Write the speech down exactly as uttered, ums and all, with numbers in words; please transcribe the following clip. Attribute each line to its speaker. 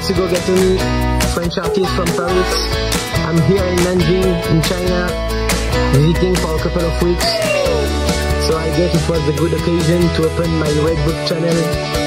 Speaker 1: months ago get to meet French artist from Paris. I'm here in Nanjing in China, visiting for a couple of weeks. So I guess it was a good occasion to open my Red Book channel